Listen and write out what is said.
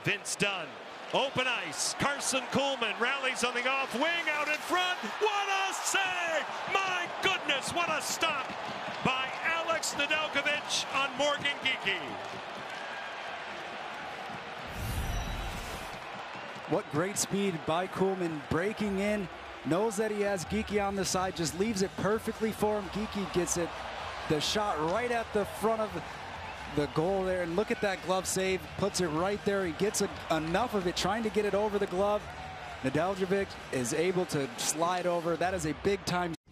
Vince Dunn, open ice. Carson Kuhlman rallies on the off wing out in front. What a save! My goodness, what a stop by Alex Nedeljkovic on Morgan Geekie. What great speed by Kuhlman, breaking in, knows that he has Geekie on the side, just leaves it perfectly for him. Geekie gets it, the shot right at the front of the goal there, and look at that glove save, puts it right there. He gets enough of it, trying to get it over the glove. Nedeljkovic is able to slide over. That is a big time